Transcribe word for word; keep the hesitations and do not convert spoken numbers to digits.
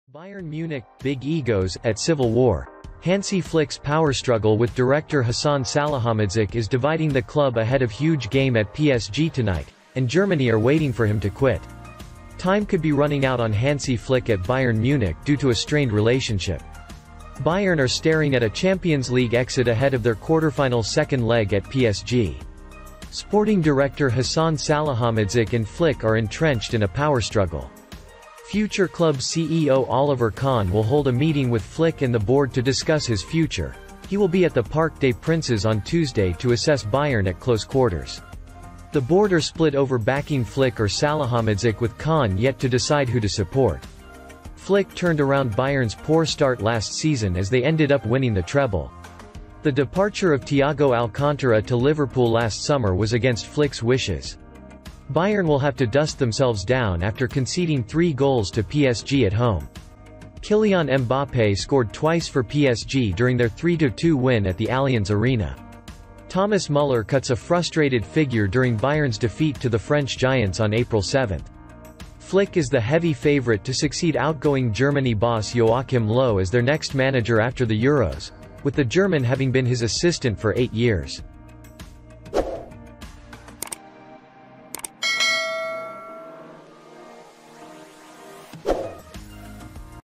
Bayern Munich, big egos, at civil war. Hansi Flick's power struggle with director Hassan Salihamidzic is dividing the club ahead of huge game at P S G tonight, and Germany are waiting for him to quit. Time could be running out on Hansi Flick at Bayern Munich due to a strained relationship. Bayern are staring at a Champions League exit ahead of their quarterfinal second leg at P S G. Sporting director Hassan Salihamidzic and Flick are entrenched in a power struggle. Future club C E O Oliver Kahn will hold a meeting with Flick and the board to discuss his future. He will be at the Parc des Princes on Tuesday to assess Bayern at close quarters. The board are split over backing Flick or Salihamidzic, with Kahn yet to decide who to support. Flick turned around Bayern's poor start last season as they ended up winning the treble. The departure of Thiago Alcantara to Liverpool last summer was against Flick's wishes. Bayern will have to dust themselves down after conceding three goals to P S G at home. Kylian Mbappé scored twice for P S G during their three to two win at the Allianz Arena. Thomas Muller cuts a frustrated figure during Bayern's defeat to the French giants on April seventh. Flick is the heavy favorite to succeed outgoing Germany boss Joachim Löw as their next manager after the Euros, with the German having been his assistant for eight years.